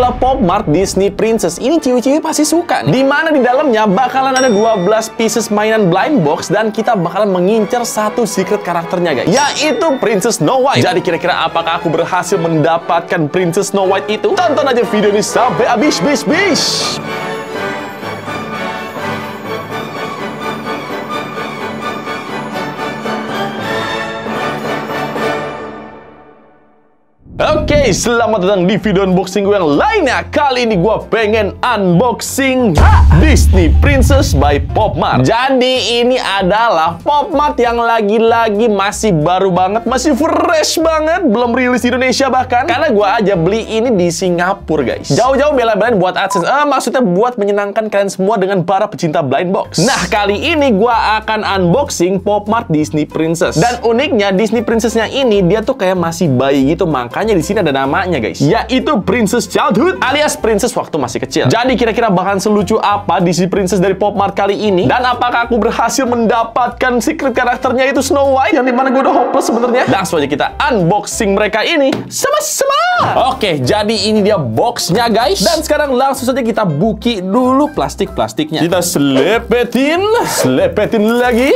adalah Pop Mart Disney Princess. Ini ciwi-ciwi pasti suka nih. Dimana di dalamnya bakalan ada 12 pieces mainan blind box dan kita bakalan mengincar satu secret karakternya guys, yaitu Princess Snow White. Jadi kira-kira apakah aku berhasil mendapatkan Princess Snow White itu? Tonton aja video ini sampai habis. Oke, selamat datang di video unboxing gue yang lainnya. Kali ini gue pengen unboxing Disney Princess by Pop Mart. Jadi ini adalah Pop Mart yang lagi-lagi masih baru banget, masih fresh banget, belum rilis di Indonesia bahkan. Karena gue aja beli ini di Singapura guys. Jauh-jauh bela-belain buat AdSense. Maksudnya buat menyenangkan kalian semua dengan para pecinta blind box. Nah, kali ini gue akan unboxing Pop Mart Disney Princess. Dan uniknya Disney Princess-nya ini dia tuh kayak masih bayi gitu, makanya di sini ada namanya guys, yaitu Princess Childhood alias Princess waktu masih kecil. Jadi kira-kira bakalan selucu apa Disney Princess dari Pop Mart kali ini? Dan apakah aku berhasil mendapatkan secret karakternya itu Snow White, yang dimana gue udah hopeless sebenarnya? Langsung aja kita unboxing mereka ini sama-sama. Oke, jadi ini dia boxnya guys. Dan sekarang langsung saja kita buki dulu plastik-plastiknya. Kita selepetin lagi.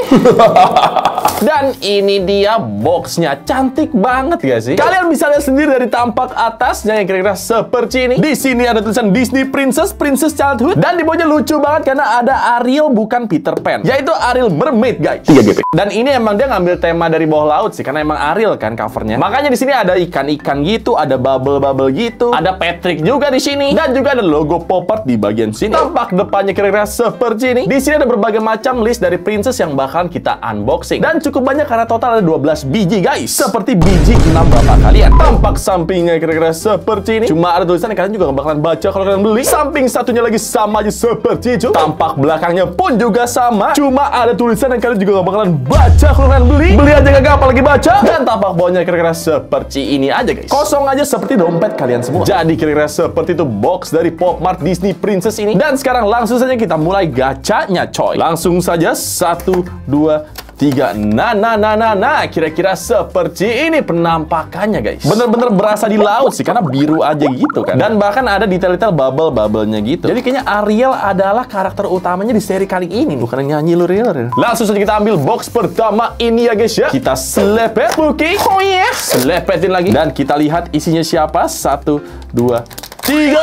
Dan ini dia boxnya, cantik banget gak sih? Kalian bisa lihat sendiri dari tampak atasnya yang kira-kira seperti ini. Di sini ada tulisan Disney Princess Childhood, dan di bawahnya lucu banget karena ada Ariel bukan Peter Pan, yaitu Ariel Mermaid guys. 3 GP. Dan ini emang dia ngambil tema dari bawah laut sih, karena emang Ariel kan covernya. Makanya di sini ada ikan-ikan gitu, ada bubble-bubble gitu, ada Patrick juga di sini, dan juga ada logo Pop Mart di bagian sini. Tampak depannya kira-kira seperti ini. Di sini ada berbagai macam list dari princess yang bakalan kita unboxing, dan cukup banyak karena total ada 12 biji guys. Seperti biji 6 bapak kalian. Tampak sampingnya kira-kira seperti ini. Cuma ada tulisan yang kalian juga gak bakalan baca kalau kalian beli. Samping satunya lagi sama aja seperti itu. Tampak belakangnya pun juga sama. Cuma ada tulisan yang kalian juga gak bakalan baca kalau kalian beli. Beli aja gak apalagi baca. Dan tampak bawahnya kira-kira seperti ini aja guys. Kosong aja seperti dompet kalian semua. Jadi kira-kira seperti itu box dari Pop Mart Disney Princess ini. Dan sekarang langsung saja kita mulai gacanya coy. Langsung saja 1, 2, 3. Nah, kira-kira seperti ini penampakannya guys. Bener-bener berasa di laut sih, karena biru aja gitu kan. Dan bahkan ada detail-detail bubble-bubblenya gitu. Jadi kayaknya Ariel adalah karakter utamanya di seri kali ini. Bukan nyanyi lu real. Langsung saja kita ambil box pertama ini ya guys ya. Kita selepet, Puki. Oh yeah. Selepetin lagi. Dan kita lihat isinya siapa. 1, 2, 3.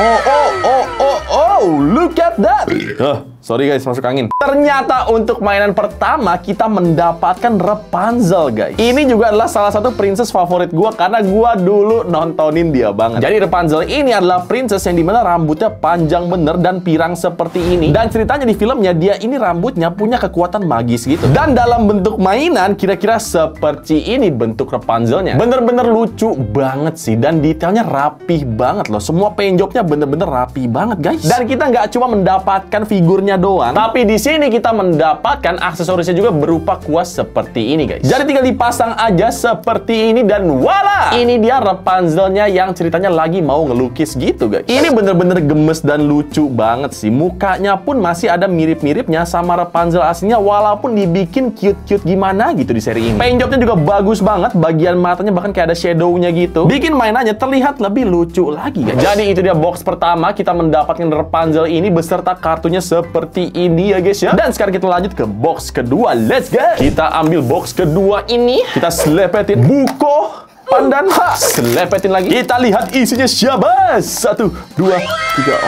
Oh, look at that. Sorry guys, masuk angin. Ternyata untuk mainan pertama kita mendapatkan Rapunzel guys. Ini juga adalah salah satu princess favorit gua karena gua dulu nontonin dia banget. Jadi Rapunzel ini adalah princess yang dimana rambutnya panjang bener dan pirang seperti ini. Dan ceritanya di filmnya dia ini rambutnya punya kekuatan magis gitu. Dan dalam bentuk mainan kira-kira seperti ini bentuk Rapunzelnya. Bener-bener lucu banget sih, dan detailnya rapih banget loh. Semua paint jobnya bener-bener rapi banget guys. Dan kita nggak cuma mendapatkan figurnya doang, tapi di sini kita mendapatkan aksesorisnya juga berupa kuas seperti ini guys. Jadi tinggal dipasang aja seperti ini dan voila! Ini dia Rapunzelnya yang ceritanya lagi mau ngelukis gitu guys. Ini bener-bener gemes dan lucu banget sih. Mukanya pun masih ada mirip-miripnya sama Rapunzel aslinya, walaupun dibikin cute-cute gimana gitu di seri ini. Paint jobnya juga bagus banget, bagian matanya bahkan kayak ada shadownya gitu, bikin mainannya terlihat lebih lucu lagi guys. Jadi itu dia box pertama, kita mendapatkan Rapunzel ini beserta kartunya seperti ini ya guys ya. Dan sekarang kita lanjut ke box kedua. Let's go. Kita ambil box kedua ini. Kita selepetin buko pandan. Selepetin lagi. Kita lihat isinya siapa. 1, 2, 3.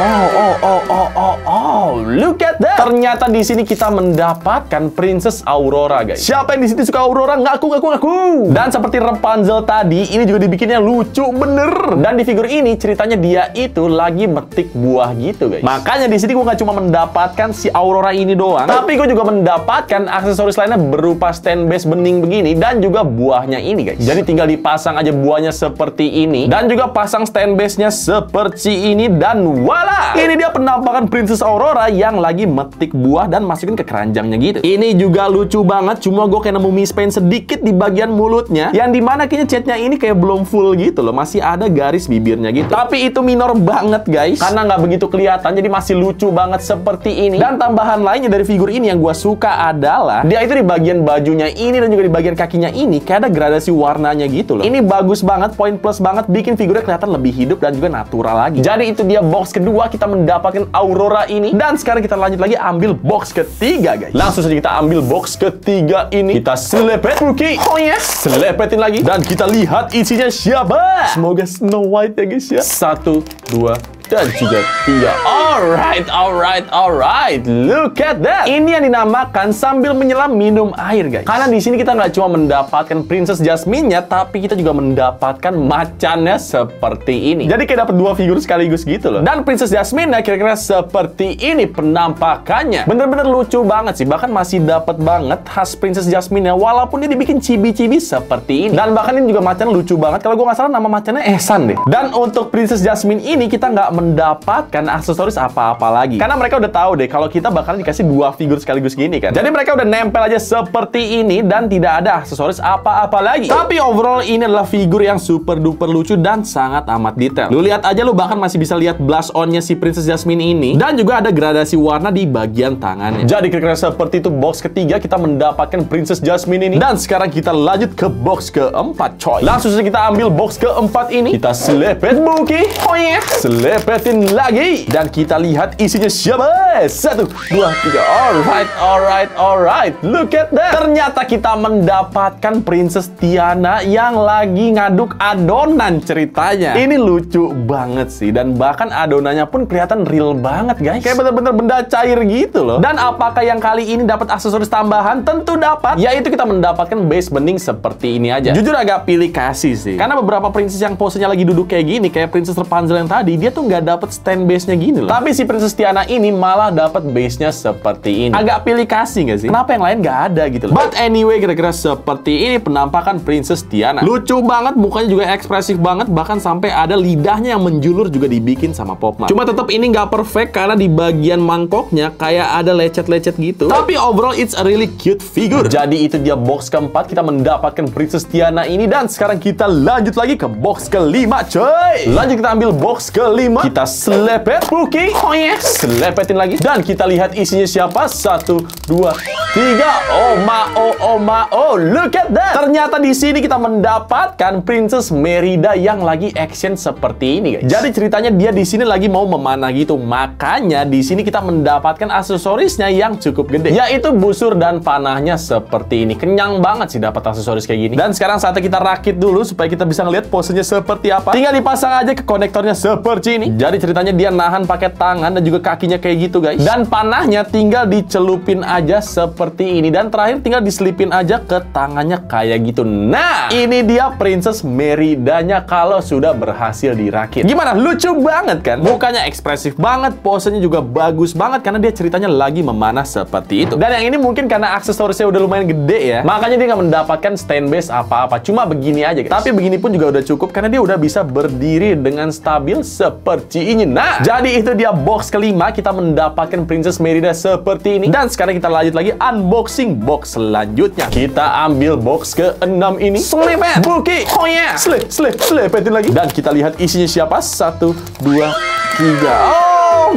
Oh, look at that. Ternyata di sini kita mendapatkan Princess Aurora guys. Siapa yang di sini suka Aurora? Ngaku. Dan seperti Rapunzel tadi, ini juga dibikinnya lucu bener. Dan di figur ini ceritanya dia itu lagi metik buah gitu guys. Makanya di sini gue nggak cuma mendapatkan si Aurora ini doang, tapi gue juga mendapatkan aksesoris lainnya berupa stand base bening begini dan juga buahnya ini guys. Jadi tinggal dipasang aja buahnya seperti ini dan juga pasang stand base-nya seperti ini dan voila! Ini dia penampakan Princess Aurora yang lagi metik buah dan masukin ke keranjangnya gitu. Ini juga lucu banget, cuma gue kayak nemu mispain sedikit di bagian mulutnya, yang dimana kayaknya catnya ini kayak belum full gitu loh, masih ada garis bibirnya gitu. Tapi itu minor banget guys, karena nggak begitu kelihatan, jadi masih lucu banget seperti ini. Dan tambahan lainnya dari figur ini yang gue suka adalah dia itu di bagian bajunya ini dan juga di bagian kakinya ini kayak ada gradasi warnanya gitu loh. Ini ini bagus banget, poin plus banget, bikin figurnya kelihatan lebih hidup dan juga natural lagi. Jadi itu dia box kedua, kita mendapatkan Aurora ini. Dan sekarang kita lanjut lagi ambil box ketiga, guys. Langsung saja kita ambil box ketiga ini. Kita selepet rookie. Oh yes, selepetin lagi. Dan kita lihat isinya siapa. Semoga Snow White ya, guys ya. 1, 2, dan juga 3. Alright. Look at that. Ini yang dinamakan sambil menyelam minum air, guys. Karena di sini kita nggak cuma mendapatkan Princess Jasmine-nya, tapi kita juga mendapatkan macannya seperti ini. Jadi kayak dapat dua figur sekaligus gitu loh. Dan Princess Jasmine-nya kira-kira seperti ini penampakannya. Bener-bener lucu banget sih. Bahkan masih dapat banget khas Princess Jasmine-nya, walaupun dia dibikin chibi-chibi seperti ini. Dan bahkan ini juga macan lucu banget. Kalau gue nggak salah nama macannya Ehsan deh. Dan untuk Princess Jasmine ini kita nggak mendapatkan aksesoris apa-apa lagi. Karena mereka udah tahu deh kalau kita bakalan dikasih dua figur sekaligus gini kan. Jadi mereka udah nempel aja seperti ini dan tidak ada aksesoris apa-apa lagi. Tapi overall ini adalah figur yang super duper lucu dan sangat amat detail. Lu lihat aja, lu bahkan masih bisa lihat blush on-nya si Princess Jasmine ini. Dan juga ada gradasi warna di bagian tangannya. Jadi kira-kira seperti itu box ketiga kita mendapatkan Princess Jasmine ini. Dan sekarang kita lanjut ke box keempat, coy. Langsung saja kita ambil box keempat ini. Kita selepet Buki. Oh yeah. Selepetin lagi. Dan kita lihat isinya siapa. 1, 2, 3. Alright. Look at that. Ternyata kita mendapatkan Princess Tiana yang lagi ngaduk adonan ceritanya. Ini lucu banget sih. Dan bahkan adonannya pun kelihatan real banget, guys. Kayak bener-bener benda cair gitu loh. Dan apakah yang kali ini dapat aksesoris tambahan? Tentu dapat. Yaitu kita mendapatkan base bening seperti ini aja. Jujur agak pilih kasih sih. Karena beberapa princess yang posenya lagi duduk kayak gini, kayak Princess Rapunzel yang tadi, dia tuh nggak dapat stand base-nya gini loh. Tapi si Princess Tiana ini malah dapat base-nya seperti ini. Agak pilih kasih nggak sih? Kenapa yang lain nggak ada gitu loh? But anyway, kira-kira seperti ini penampakan Princess Tiana. Lucu banget, mukanya juga ekspresif banget, bahkan sampai ada lidahnya yang menjulur juga dibikin sama Popmart. Cuma tetap ini nggak perfect karena di bagian mangkoknya kayak ada lecet-lecet gitu. Tapi overall it's a really cute figure. Jadi itu dia box keempat, kita mendapatkan Princess Tiana ini. Dan sekarang kita lanjut lagi ke box kelima, coy. Lanjut kita ambil box kelima. Kita selepet Puki. Oh yes. Selepetin lagi. Dan kita lihat isinya siapa. 1, 2, 3. Oh ma. Look at that. Ternyata di sini kita mendapatkan Princess Merida yang lagi action seperti ini, guys. Jadi ceritanya dia di sini lagi mau memanah gitu. Makanya di sini kita mendapatkan aksesorisnya yang cukup gede, yaitu busur dan panahnya seperti ini. Kenyang banget sih dapat aksesoris kayak gini. Dan sekarang saatnya kita rakit dulu supaya kita bisa ngeliat posenya seperti apa. Tinggal dipasang aja ke konektornya seperti ini. Jadi ceritanya dia nahan pakai tangan dan juga kakinya kayak gitu, guys. Dan panahnya tinggal dicelupin aja seperti ini. Dan terakhir tinggal diselipin aja ke tangannya kayak gitu. Nah, ini dia Princess Meridanya kalau sudah berhasil dirakit. Gimana? Lucu banget kan? Mukanya ekspresif banget, posenya juga bagus banget karena dia ceritanya lagi memanah seperti itu. Dan yang ini mungkin karena aksesorisnya udah lumayan gede ya, makanya dia nggak mendapatkan stand base apa-apa. Cuma begini aja, guys. Tapi begini pun juga udah cukup karena dia udah bisa berdiri dengan stabil seperti ini. Nah, jadi itu dia box kelima, kita mendapatkan Princess Merida seperti ini. Dan sekarang kita lanjut lagi unboxing box selanjutnya. Kita ambil box ke-6 ini. Selepet Buki. Oh yeah. Selepetin lagi. Dan kita lihat isinya siapa. 1, 2, 3.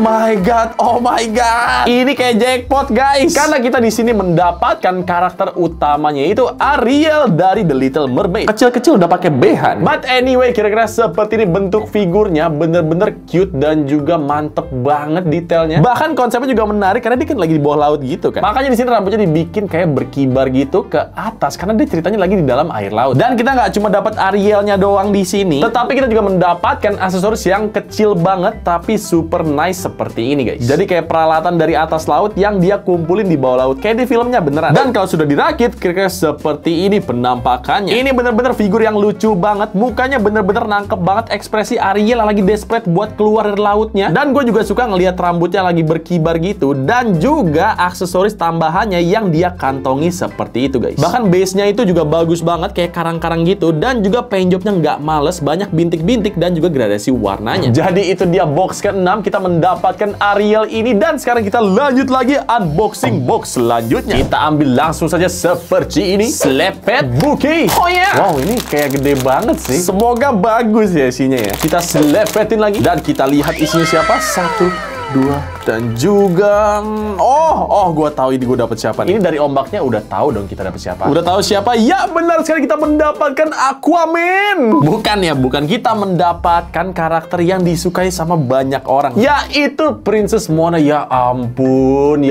Oh my god. Ini kayak jackpot, guys. Karena kita di sini mendapatkan karakter utamanya itu Ariel dari The Little Mermaid. Kecil-kecil udah pakai BH. But anyway, kira-kira seperti ini bentuk figurnya, bener-bener cute dan juga mantep banget detailnya. Bahkan konsepnya juga menarik karena dia kan lagi di bawah laut gitu kan. Makanya di sini rambutnya dibikin kayak berkibar gitu ke atas karena dia ceritanya lagi di dalam air laut. Dan kita nggak cuma dapat Arielnya doang di sini, tetapi kita juga mendapatkan aksesoris yang kecil banget tapi super nice seperti ini, guys. Jadi kayak peralatan dari atas laut yang dia kumpulin di bawah laut kayak di filmnya beneran. Dan kalau sudah dirakit kira-kira seperti ini penampakannya. Ini bener-bener figur yang lucu banget, mukanya bener-bener nangkep banget ekspresi Ariel yang lagi desperate buat keluar dari lautnya. Dan gue juga suka ngelihat rambutnya lagi berkibar gitu, dan juga aksesoris tambahannya yang dia kantongi seperti itu, guys. Bahkan base-nya itu juga bagus banget kayak karang-karang gitu, dan juga paint job-nya nggak males, banyak bintik-bintik dan juga gradasi warnanya. Jadi itu dia box ke-6, kita mendapatkan Ariel ini. Dan sekarang kita lanjut lagi unboxing box selanjutnya. Kita ambil langsung saja seperti ini. Selepet Buki. Oh yeah. Wow, ini kayak gede banget sih. Semoga bagus ya isinya ya. Kita selepetin lagi. Dan kita lihat isinya siapa. 1, 2, dan juga gue tahu ini gue dapet siapa nih. Ini dari ombaknya udah tahu dong kita dapet siapa. Udah tahu siapa? Ya benar sekali, kita mendapatkan Aquaman. Bukan kita mendapatkan karakter yang disukai sama banyak orang, yaitu Princess Moana. Ya ampun.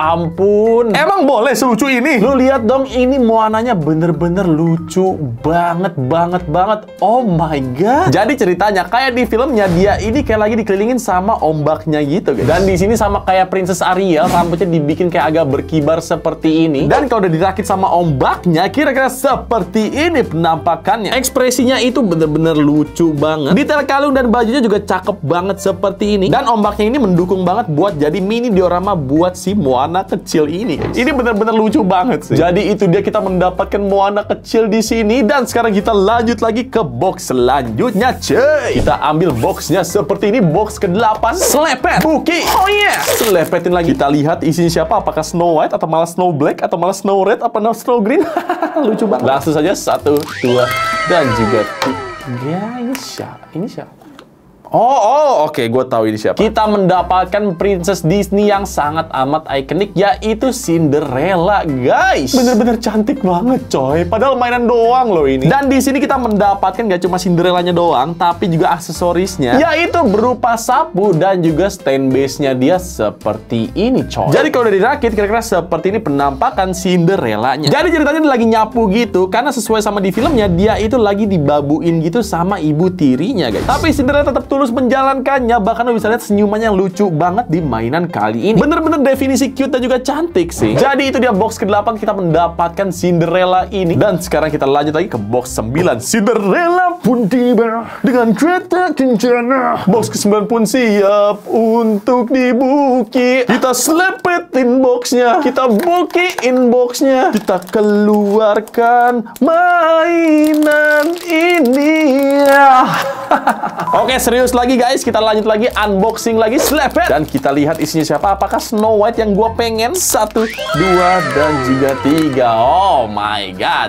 Emang boleh selucu ini? Lu lihat dong, ini Moananya bener-bener lucu banget. Oh my god. Jadi ceritanya kayak di filmnya, dia ini kayak lagi dikelilingin sama ombaknya gitu guys. Dan di sini sama kayak Princess Ariel, rambutnya dibikin kayak agak berkibar seperti ini. Dan kalau udah dirakit sama ombaknya, kira-kira seperti ini penampakannya. Ekspresinya itu bener-bener lucu banget. Detail kalung dan bajunya juga cakep banget seperti ini. Dan ombaknya ini mendukung banget buat jadi mini diorama buat si Moana kecil ini guys. Ini bener-bener lucu banget sih. Jadi itu dia, kita mendapatkan Moana kecil di sini. Dan sekarang kita lanjut lagi ke box selanjutnya cuy. Kita ambil boxnya seperti ini, box ke-8. Selepet Buki. Oh yeah, selepetin lagi. Kita lihat isinya siapa, apakah Snow White atau malah Snow Black atau malah Snow Red apa Snow Green. Lucu banget. Langsung saja 1, 2, dan juga 3. Ini siapa? Oke, gue tahu ini siapa. Kita mendapatkan Princess Disney yang sangat amat ikonik, yaitu Cinderella, guys. Bener-bener cantik banget, coy. Padahal mainan doang loh ini. Dan di sini kita mendapatkan gak cuma Cinderellanya doang, tapi juga aksesorisnya, yaitu berupa sapu dan juga stand base-nya dia seperti ini, coy. Jadi kalau udah dirakit, kira-kira seperti ini penampakan Cinderellanya. Jadi ceritanya dia lagi nyapu gitu, karena sesuai sama di filmnya, dia itu lagi dibabuin gitu sama ibu tirinya, guys. Tapi Cinderella tetap tulus menjalankannya, bahkan lo bisa lihat senyumannya yang lucu banget di mainan kali ini. Bener-bener definisi cute dan juga cantik sih. Jadi itu dia box ke-8, kita mendapatkan Cinderella ini. Dan sekarang kita lanjut lagi ke box 9. Cinderella pun tiba dengan kereta kencana. Box ke-9 pun siap untuk dibuki. Kita selepetin boxnya, kita bukiin boxnya, kita keluarkan mainan ini. Oke, serius lagi guys, kita lanjut lagi, unboxing lagi, selepet. Dan kita lihat isinya siapa, apakah Snow White yang gue pengen. 1, 2, dan juga 3. Oh my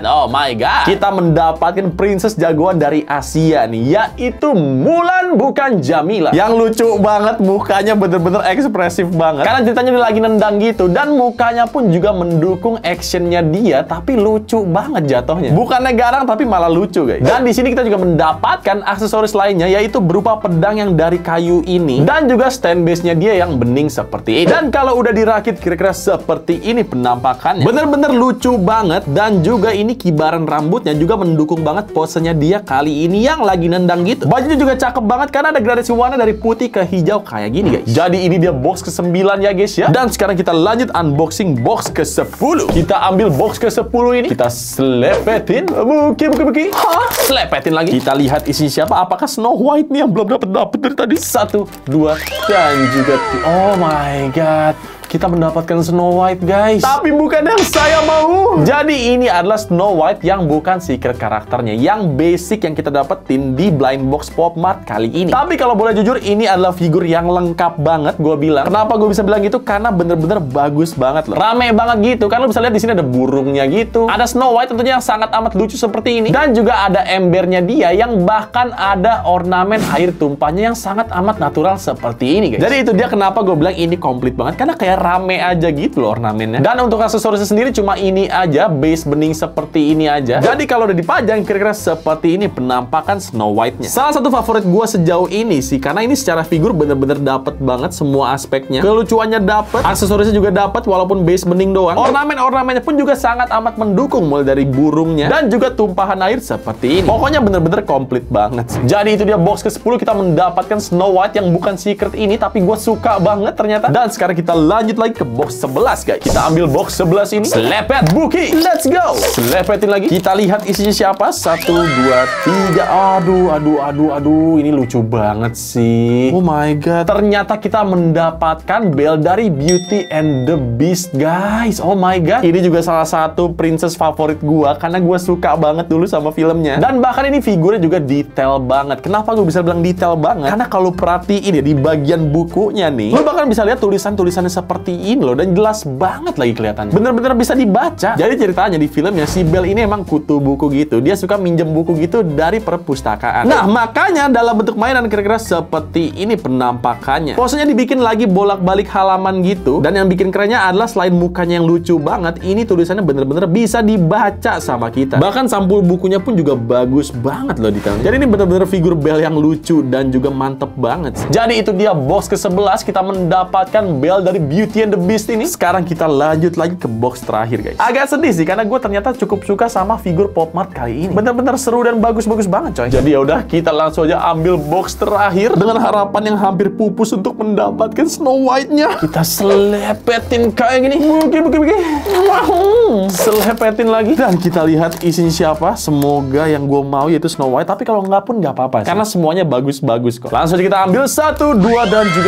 god. Kita mendapatkan princess jagoan dari Asia nih, yaitu Mulan bukan Jamila. Yang lucu banget, mukanya bener-bener ekspresif banget. Karena ceritanya dia lagi nendang gitu, dan mukanya pun juga mendukung actionnya dia, tapi lucu banget jatuhnya. Bukannya garang, tapi malah lucu guys. Dan di sini kita juga mendapatkan aksesoris lainnya, yaitu berupa pedang yang dari kayu ini, dan juga stand base-nya dia yang bening seperti ini. Dan kalau udah dirakit, kira-kira seperti ini penampakannya. Bener-bener lucu banget. Dan juga ini kibaran rambutnya juga mendukung banget posenya dia kali ini yang lagi nendang gitu. Bajunya juga cakep banget karena ada gradasi warna dari putih ke hijau kayak gini guys. Jadi ini dia box ke-9 ya guys ya. Dan sekarang kita lanjut unboxing box ke-10. Kita ambil box ke-10 ini, kita selepetin. Buki. Selepetin lagi. Kita lihat isinya siapa, apakah Snow White nih yang belum dapet dari tadi. 1, 2, dan juga oh my god. Kita mendapatkan Snow White guys, tapi bukan yang saya mau. Jadi ini adalah Snow White yang bukan secret karakternya, yang basic yang kita dapetin di blind box Pop Mart kali ini. Tapi kalau boleh jujur, ini adalah figur yang lengkap banget gue bilang. Kenapa gue bisa bilang gitu? Karena bener-bener bagus banget loh. Rame banget gitu kan, lo bisa lihat di sini ada burungnya gitu. Ada Snow White tentunya yang sangat amat lucu seperti ini, dan juga ada embernya dia yang bahkan ada ornamen air tumpahnya yang sangat amat natural seperti ini guys. Jadi itu dia kenapa gue bilang ini komplit banget, karena kayak rame aja gitu loh ornamennya. Dan untuk aksesorisnya sendiri cuma ini aja, base bening seperti ini aja. Jadi kalau udah dipajang, kira-kira seperti ini penampakan Snow White-nya. Salah satu favorit gue sejauh ini sih, karena ini secara figur bener-bener dapet banget semua aspeknya. Kelucuannya dapet, aksesorisnya juga dapet walaupun base bening doang. Ornamen-ornamennya pun juga sangat amat mendukung, mulai dari burungnya dan juga tumpahan air seperti ini. Pokoknya bener-bener komplit banget. Jadi itu dia box ke-10, kita mendapatkan Snow White yang bukan secret ini, tapi gue suka banget ternyata. Dan sekarang kita lanjut lagi ke box 11 guys. Kita ambil box 11 ini, selepet Buki, let's go. Selepetin lagi, kita lihat isinya siapa. 1, 2, 3. Aduh, ini lucu banget sih. Oh my god, ternyata kita mendapatkan Belle dari Beauty and the Beast guys. Oh my god, ini juga salah satu princess favorit gua, karena gua suka banget dulu sama filmnya. Dan bahkan ini figurnya juga detail banget. Kenapa gue bisa bilang detail banget? Karena kalau perhatiin ya di bagian bukunya nih, lo bahkan bisa lihat tulisan-tulisannya seperti seperti ini loh, dan jelas banget lagi kelihatannya. Bener-bener bisa dibaca. Jadi ceritanya di filmnya si Belle ini emang kutu buku gitu. Dia suka minjem buku gitu dari perpustakaan. Nah, makanya dalam bentuk mainan kira-kira seperti ini penampakannya. Pokoknya dibikin lagi bolak-balik halaman gitu. Dan yang bikin kerennya adalah selain mukanya yang lucu banget, ini tulisannya bener-bener bisa dibaca sama kita. Bahkan sampul bukunya pun juga bagus banget loh detailnya. Jadi ini bener-bener figur Belle yang lucu dan juga mantep banget. Jadi itu dia box ke-11, kita mendapatkan Belle dari Beauty and the Beast ini. Sekarang kita lanjut lagi ke box terakhir, guys. Agak sedih sih karena gue ternyata cukup suka sama figur Pop Mart kali ini. Bener-bener seru dan bagus-bagus banget, coy. Jadi ya udah, kita langsung aja ambil box terakhir dengan harapan yang hampir pupus untuk mendapatkan Snow White-nya. Kita selepetin kayak gini. Selepetin lagi. Dan kita lihat isinya siapa. Semoga yang gue mau yaitu Snow White. Tapi kalau nggak pun nggak apa-apa sih. Karena semuanya bagus-bagus kok. Langsung aja kita ambil 1, 2, dan juga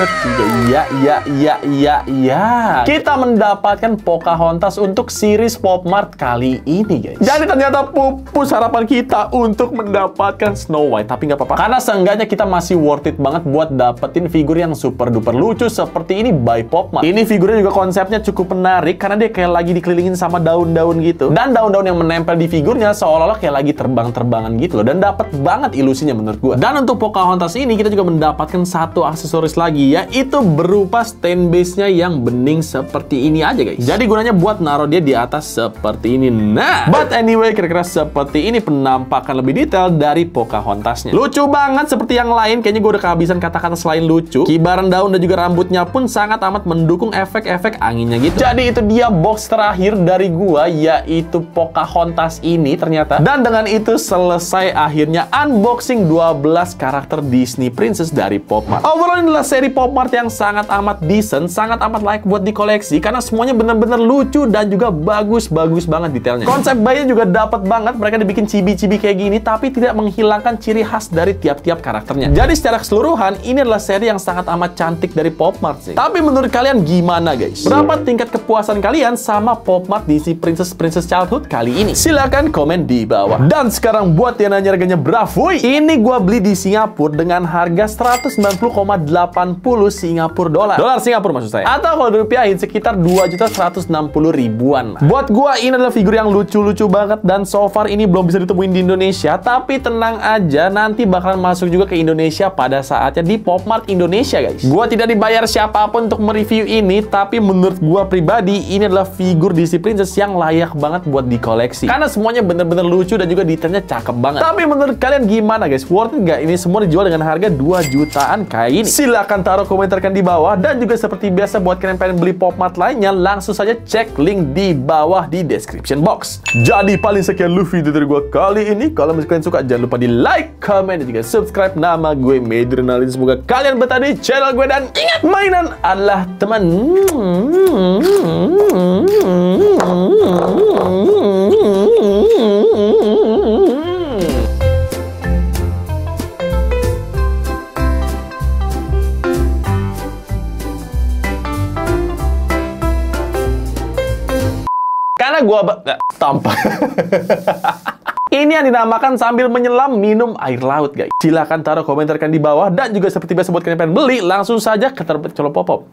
3. Ya. Kita mendapatkan Pocahontas untuk series Pop Mart kali ini, guys. Jadi ternyata pupus harapan kita untuk mendapatkan Snow White. Tapi nggak apa-apa. Karena seenggaknya kita masih worth it banget buat dapetin figur yang super duper lucu seperti ini by Pop Mart. Ini figurnya juga konsepnya cukup menarik karena dia kayak lagi dikelilingin sama daun-daun gitu. Dan daun-daun yang menempel di figurnya seolah-olah kayak lagi terbang-terbangan gitu loh. Dan dapet banget ilusinya menurut gue. Dan untuk Pocahontas ini kita juga mendapatkan satu aksesoris lagi, yaitu berupa stand base-nya yang bening seperti ini aja, guys. Jadi gunanya buat naruh dia di atas seperti ini. Nah, but anyway, kira-kira seperti ini penampakan lebih detail dari Pocahontas-nya. Lucu banget seperti yang lain. Kayaknya gue udah kehabisan kata-kata selain lucu. Kibaran daun dan juga rambutnya pun sangat amat mendukung efek-efek anginnya gitu. Jadi itu dia box terakhir dari gua, yaitu Pocahontas ini ternyata. Dan dengan itu selesai akhirnya unboxing 12 karakter Disney Princess dari Pop Mart. Overall ini adalah seri Pop Mart yang sangat amat decent, sangat amat layak buat dikoleksi karena semuanya bener-bener lucu dan juga bagus-bagus banget detailnya. Konsep bayinya juga dapat banget, mereka dibikin cibi-cibi kayak gini tapi tidak menghilangkan ciri khas dari tiap-tiap karakternya. Jadi secara keseluruhan ini adalah seri yang sangat amat cantik dari Pop Mart sih. Tapi menurut kalian gimana, guys? Berapa tingkat kepuasan kalian sama Pop Mart Disney Princess Childhood kali ini? Silahkan komen di bawah. Dan sekarang buat yang nanya harganya berapa, ini gua beli di Singapura dengan harga 190,80 Singapura dolar Singapura maksud saya. Atau kalau dirupiahin sekitar 2.160.000-an. Buat gua ini adalah figur yang lucu-lucu banget dan so far ini belum bisa ditemuin di Indonesia, tapi tenang aja nanti bakalan masuk juga ke Indonesia pada saatnya di Pop Mart Indonesia, guys. Gua tidak dibayar siapapun untuk mereview ini, tapi menurut gua pribadi ini adalah figur Disney Princess yang layak banget buat dikoleksi. Karena semuanya bener-bener lucu dan juga detailnya cakep banget. Tapi menurut kalian gimana, guys? Worth it nggak ini semua dijual dengan harga 2 jutaan kayak ini? Silahkan taruh komentarkan di bawah. Dan juga seperti biasa buat kalian pengen beli Pop Mart lainnya, langsung saja cek link di bawah di description box. Jadi paling sekian dulu video dari gua kali ini. Kalau misalnya kalian suka jangan lupa di like, comment, dan juga subscribe. Nama gue Medrinalin. Semoga kalian betah di channel gue dan ingat, mainan adalah teman. Karena gua tampak. Ini yang dinamakan sambil menyelam minum air laut, guys. Silahkan taruh komentarkan di bawah. Dan juga seperti biasa buat kalian pengen beli, langsung saja ke terbit Colopopop.